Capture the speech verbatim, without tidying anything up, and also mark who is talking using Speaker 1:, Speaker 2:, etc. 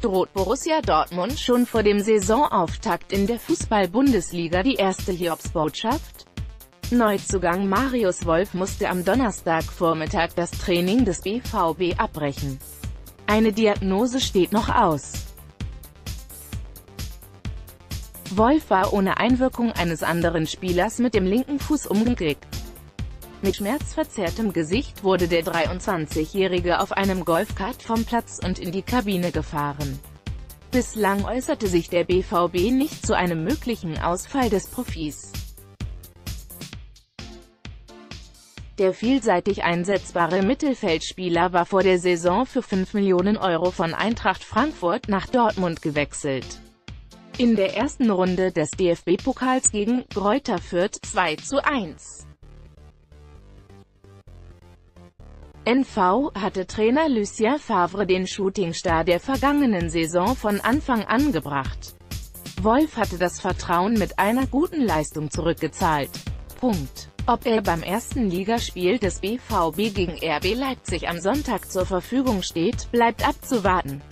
Speaker 1: droht Borussia Dortmund schon vor dem Saisonauftakt in der Fußball-Bundesliga die erste Hiobsbotschaft? Neuzugang Marius Wolf musste am Donnerstagvormittag das Training des B V B abbrechen. Eine Diagnose steht noch aus. Wolf war ohne Einwirkung eines anderen Spielers mit dem linken Fuß umgeknickt. Mit schmerzverzerrtem Gesicht wurde der dreiundzwanzigjährige auf einem Golfkart vom Platz und in die Kabine gefahren. Bislang äußerte sich der B V B nicht zu einem möglichen Ausfall des Profis. Der vielseitig einsetzbare Mittelfeldspieler war vor der Saison für fünf Millionen Euro von Eintracht Frankfurt nach Dortmund gewechselt. In der ersten Runde des D F B-Pokals gegen Greuther Fürth zwei zu eins. N V hatte Trainer Lucien Favre den Shootingstar der vergangenen Saison von Anfang an gebracht. Wolf hatte das Vertrauen mit einer guten Leistung zurückgezahlt. Punkt. Ob er beim ersten Ligaspiel des B V B gegen R B Leipzig am Sonntag zur Verfügung steht, bleibt abzuwarten.